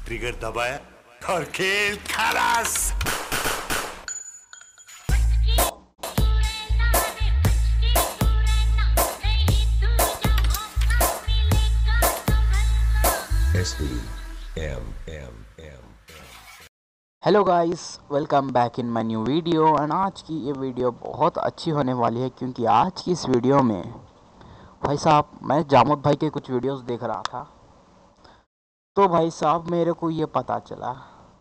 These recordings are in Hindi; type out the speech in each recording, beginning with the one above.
ट्रिगर दबाया और खेल खलास। Hello guys, welcome back in my new video. And आज की ये वीडियो बहुत अच्छी होने वाली है क्योंकि आज की इस वीडियो में भाई साहब मैं जामुद भाई के कुछ वीडियोस देख रहा था। तो भाई साहब मेरे को ये पता चला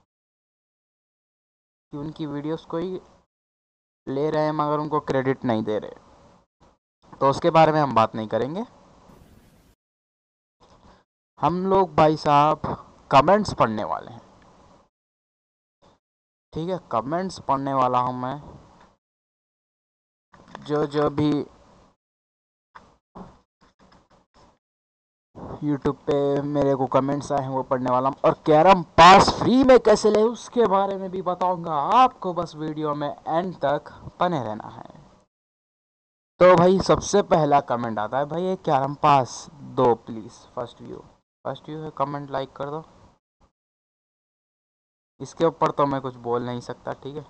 कि उनकी वीडियोस कोई ले रहे हैं मगर उनको क्रेडिट नहीं दे रहे। तो उसके बारे में हम बात नहीं करेंगे। हम लोग भाई साहब कमेंट्स पढ़ने वाले हैं। ठीक है, कमेंट्स पढ़ने वाला हूँ मैं। जो जो भी यूट्यूब पे मेरे को कमेंट्स आए हैं वो पढ़ने वाला हूँ, और कैरम पास फ्री में कैसे ले उसके बारे में भी बताऊंगा आपको। बस वीडियो में एंड तक बने रहना है। तो भाई सबसे पहला कमेंट आता है, भाई ये कैरम पास दो प्लीज। फर्स्ट व्यू है, कमेंट लाइक कर दो। इसके ऊपर तो मैं कुछ बोल नहीं सकता, ठीक है।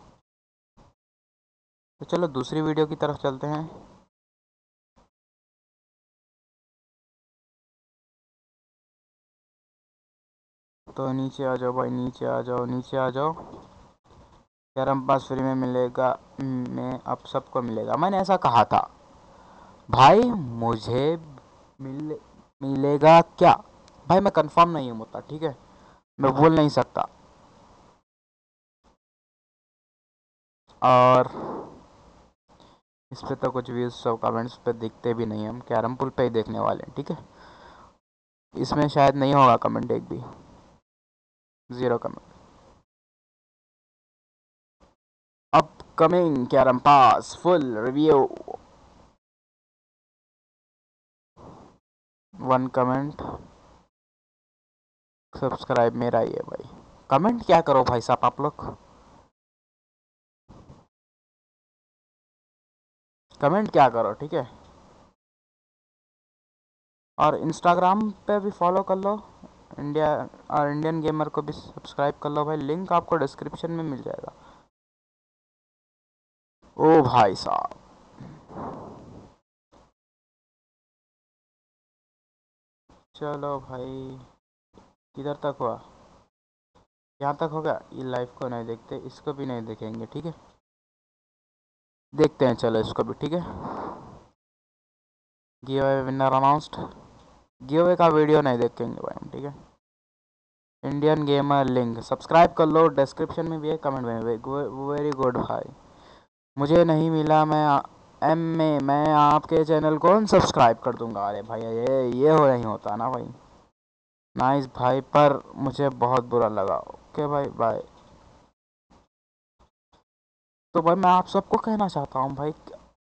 तो चलो दूसरी वीडियो की तरफ चलते हैं। तो नीचे आ जाओ भाई, नीचे आ जाओ, नीचे आ जाओ। कैरम पास फ्री में मिलेगा, में अब सबको मिलेगा, मैंने ऐसा कहा था भाई। मुझे मिलेगा क्या भाई, मैं कंफर्म नहीं हूँ मुझे, ठीक है, मैं बोल नहीं सकता। और इस पे तो कुछ व्यूज सब कमेंट्स पे दिखते भी नहीं, हम कैरम पुल पे ही देखने वाले हैं, ठीक है। इसमें शायद नहीं होगा कमेंट एक भी, zero comment. Upcoming carrom pass full review, one comment. Subscribe मेरा ही है भाई। कमेंट क्या करो भाई साहब आप लोग, कमेंट क्या करो, ठीक है। और इंस्टाग्राम पे भी फॉलो कर लो, इंडिया और इंडियन गेमर को भी सब्सक्राइब कर लो भाई, लिंक आपको डिस्क्रिप्शन में मिल जाएगा। ओ भाई साहब, चलो भाई, किधर तक हुआ, यहाँ तक हो गया। ये लाइव को नहीं देखते, इसको भी नहीं देखेंगे, ठीक है। देखते हैं चलो इसको भी, ठीक है। Give away winner announced. Give away का वीडियो नहीं देखेंगे भाई हम, ठीक है। इंडियन गेमर लिंक सब्सक्राइब कर लो, डिस्क्रिप्शन में भी है, कमेंट में भी। वेरी गुड भाई, मुझे नहीं मिला, मैं एम में मैं आपके चैनल को अनसब्सक्राइब कर दूंगा। अरे भाई ये हो नहीं होता ना भाई। नाइस भाई, पर मुझे बहुत बुरा लगा। ओके भाई, बाय। तो भाई मैं आप सबको कहना चाहता हूँ भाई,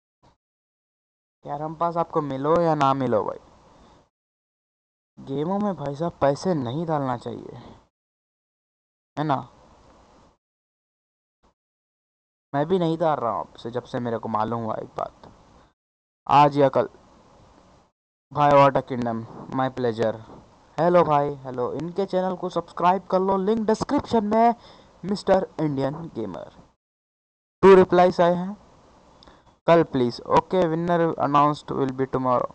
कैरम पास आपको मिलो या ना मिलो भाई, गेमों में भाई साहब पैसे नहीं डालना चाहिए, है ना। मैं भी नहीं डाल रहा हूँ आपसे, जब से मेरे को मालूम हुआ एक बात, आज या कल। भाई what a kingdom, my pleasure. Hello भाई, हेलो। इनके चैनल को सब्सक्राइब कर लो, लिंक डिस्क्रिप्शन में। Mister Indian gamer, two replies आए हैं, कल please. Okay, winner announced will be tomorrow.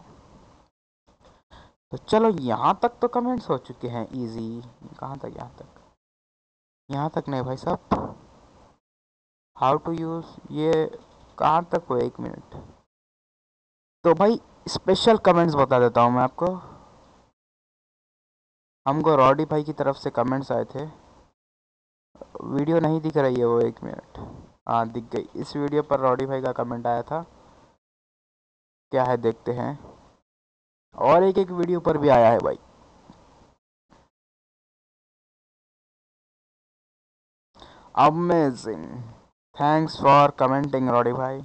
तो चलो यहाँ तक तो कमेंट्स हो चुके हैं इजी। कहाँ तक, यहाँ तक, यहाँ तक नहीं भाई साहब। हाउ टू यूज ये कहाँ तक हुआ, एक मिनट। तो भाई स्पेशल कमेंट्स बता देता हूँ मैं आपको। हमको रॉडी भाई की तरफ से कमेंट्स आए थे। वीडियो नहीं दिख रही है वो, एक मिनट। हाँ दिख गई, इस वीडियो पर रॉडी भाई का कमेंट आया था। क्या है देखते हैं। और एक एक वीडियो पर भी आया है भाई। Amazing, thanks for commenting Roddy भाई।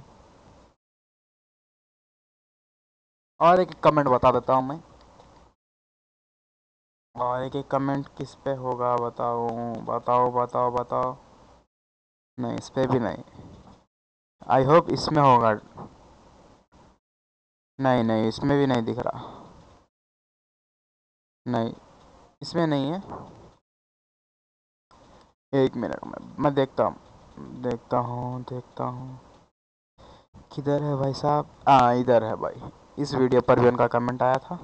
और एक एक कमेंट बता देता हूँ मैं। और एक एक कमेंट किस पे होगा बताओ, बताओ बताओ बताओ। नहीं, इस पे भी नहीं। आई होप इसमें होगा। नहीं नहीं, इसमें भी नहीं दिख रहा। नहीं, इसमें नहीं है। एक मिनट में मैं देखता हूँ किधर है भाई साहब। हाँ इधर है भाई। इस वीडियो पर भी उनका कमेंट आया था।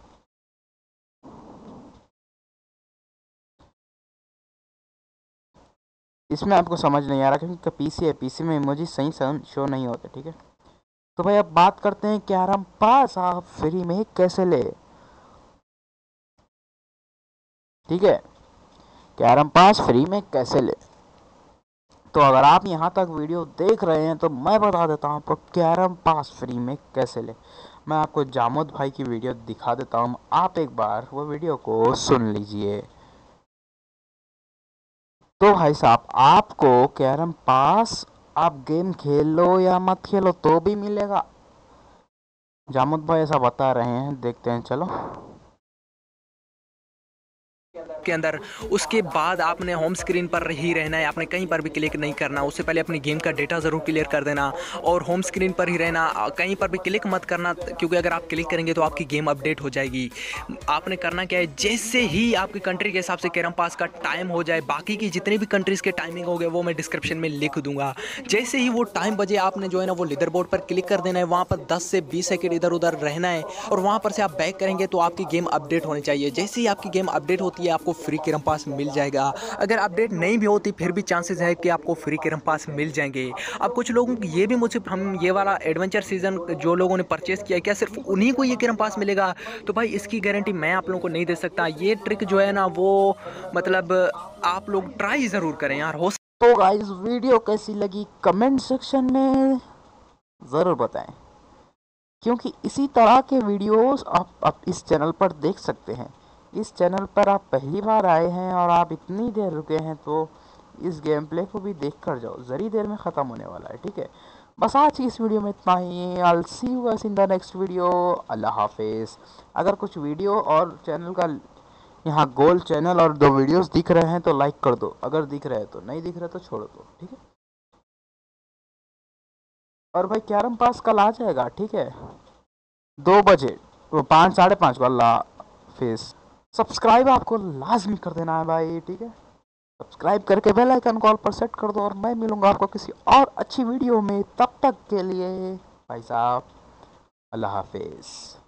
इसमें आपको समझ नहीं आ रहा क्योंकि पीसी है, पीसी में इमोजी सही शो नहीं होते, ठीक है। तो भाई अब बात करते हैं कैरम पास आप फ्री में कैसे ले। ठीक है, कैरम पास फ्री में कैसे ले। तो अगर आप यहाँ तक वीडियो देख रहे हैं तो मैं बता देता हूँ आपको कैरम पास फ्री में कैसे ले। मैं आपको जामोद भाई की वीडियो दिखा देता हूँ, आप एक बार वो वीडियो को सुन लीजिए। तो भाई साहब आपको कैरम पास, आप गेम खेल लो या मत खेलो तो भी मिलेगा। जामुद भाई ऐसा बता रहे हैं, देखते हैं चलो। के अंदर उसके बाद आपने होम स्क्रीन पर ही रहना है, आपने कहीं पर भी क्लिक नहीं करना। उससे पहले अपनी गेम का डेटा ज़रूर क्लियर कर देना और होम स्क्रीन पर ही रहना, कहीं पर भी क्लिक मत करना, क्योंकि अगर आप क्लिक करेंगे तो आपकी गेम अपडेट हो जाएगी। आपने करना क्या है, जैसे ही आपकी कंट्री के हिसाब से कैरम पास का टाइम हो जाए, बाकी की जितने भी कंट्रीज़ के टाइमिंग हो गए वो मैं डिस्क्रिप्शन में लिख दूंगा। जैसे ही वो टाइम बजे आपने जो है ना वो लीडर बोर्ड पर क्लिक कर देना है, वहाँ पर 10 से 20 सेकेंड इधर उधर रहना है और वहाँ पर से आप बैक करेंगे तो आपकी गेम अपडेट होनी चाहिए। जैसे ही आपकी गेम अपडेट होती है आपको फ्री कैरम पास मिल जाएगा। अगर अपडेट नहीं भी होती फिर भी चांसेस है कि आपको फ्री कैरम पास मिल जाएंगे। अब कुछ लोगों को ये भी मुझे हम ये वाला एडवेंचर सीजन जो लोगों ने परचेस किया, क्या सिर्फ उन्हीं को ये कैरम पास मिलेगा? तो भाई इसकी गारंटी मैं आप लोगों को नहीं दे सकता। ये ट्रिक जो है ना वो मतलब आप लोग ट्राई ज़रूर करें यार। हो तो गाइस वीडियो कैसी लगी कमेंट सेक्शन में ज़रूर बताएं, क्योंकि इसी तरह के वीडियोस आप इस चैनल पर देख सकते हैं। इस चैनल पर आप पहली बार आए हैं और आप इतनी देर रुके हैं तो इस गेम प्ले को भी देख कर जाओ, ज़री देर में ख़त्म होने वाला है, ठीक है। बस आज की इस वीडियो में इतना ही। I see you guys in the next video. अल्लाह हाफिज़। अगर कुछ वीडियो और चैनल का यहाँ गोल चैनल और 2 वीडियोस दिख रहे हैं तो लाइक कर दो, अगर दिख रहे हैं तो, नहीं दिख रहे तो छोड़ दो, ठीक है। और भाई कैरम पास कल आ जाएगा, ठीक है, 2 बजे, वो 5 साढ़े 5 को। अल्लाह हाफिज़। सब्सक्राइब आपको लाजमी कर देना है भाई, ठीक है। सब्सक्राइब करके बेल आइकन कॉल पर सेट कर दो और मैं मिलूंगा आपको किसी और अच्छी वीडियो में। तब तक के लिए भाई साहब अल्लाह हाफिज़।